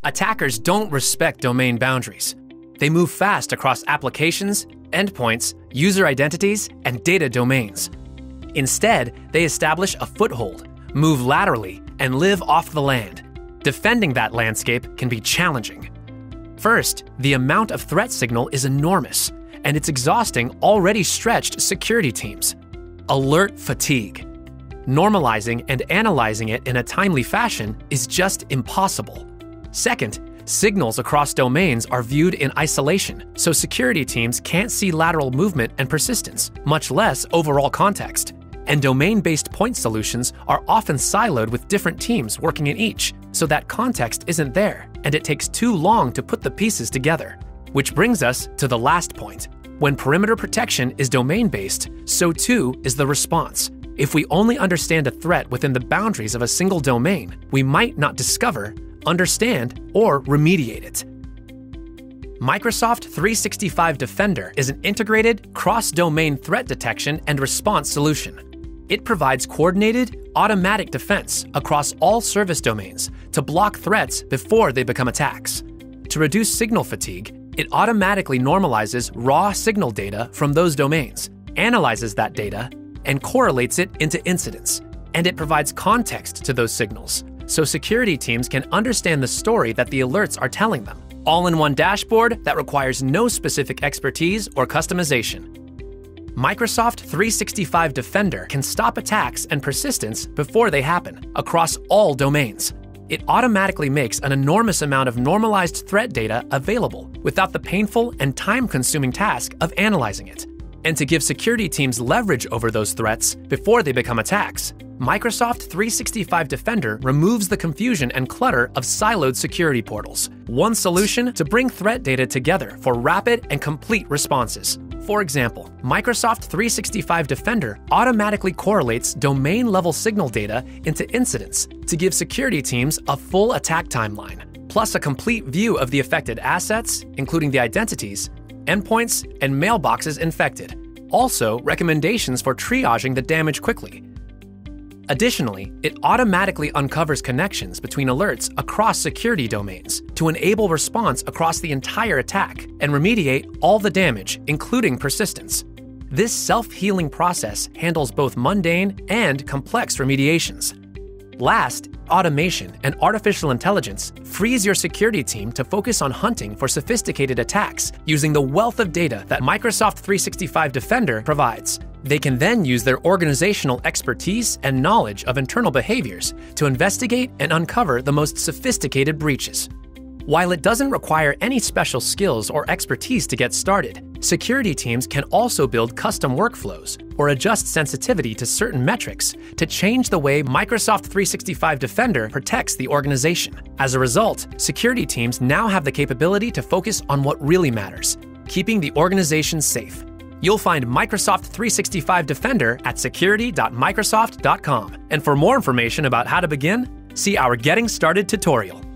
Attackers don't respect domain boundaries. They move fast across applications, endpoints, user identities, and data domains. Instead, they establish a foothold, move laterally, and live off the land. Defending that landscape can be challenging. First, the amount of threat signal is enormous, and it's exhausting already stretched security teams. Alert fatigue. Normalizing and analyzing it in a timely fashion is just impossible. Second, signals across domains are viewed in isolation, so security teams can't see lateral movement and persistence, much less overall context. And domain-based point solutions are often siloed with different teams working in each, so that context isn't there, and it takes too long to put the pieces together. Which brings us to the last point. When perimeter protection is domain-based, so too is the response. If we only understand a threat within the boundaries of a single domain, we might not discover, understand, or remediate it. Microsoft 365 Defender is an integrated, cross-domain threat detection and response solution. It provides coordinated, automatic defense across all service domains to block threats before they become attacks. To reduce signal fatigue, it automatically normalizes raw signal data from those domains, analyzes that data, and correlates it into incidents. And it provides context to those signals, so security teams can understand the story that the alerts are telling them, all in one dashboard that requires no specific expertise or customization. Microsoft 365 Defender can stop attacks and persistence before they happen, across all domains. It automatically makes an enormous amount of normalized threat data available without the painful and time-consuming task of analyzing it. And to give security teams leverage over those threats before they become attacks, Microsoft 365 Defender removes the confusion and clutter of siloed security portals. One solution to bring threat data together for rapid and complete responses. For example, Microsoft 365 Defender automatically correlates domain-level signal data into incidents to give security teams a full attack timeline, plus a complete view of the affected assets, including the identities, endpoints, and mailboxes infected. Also, recommendations for triaging the damage quickly. Additionally, it automatically uncovers connections between alerts across security domains to enable response across the entire attack and remediate all the damage, including persistence. This self-healing process handles both mundane and complex remediations. Last, automation and artificial intelligence frees your security team to focus on hunting for sophisticated attacks using the wealth of data that Microsoft 365 Defender provides. They can then use their organizational expertise and knowledge of internal behaviors to investigate and uncover the most sophisticated breaches. While it doesn't require any special skills or expertise to get started, security teams can also build custom workflows or adjust sensitivity to certain metrics to change the way Microsoft 365 Defender protects the organization. As a result, security teams now have the capability to focus on what really matters, keeping the organization safe. You'll find Microsoft 365 Defender at security.microsoft.com. And for more information about how to begin, see our Getting Started tutorial.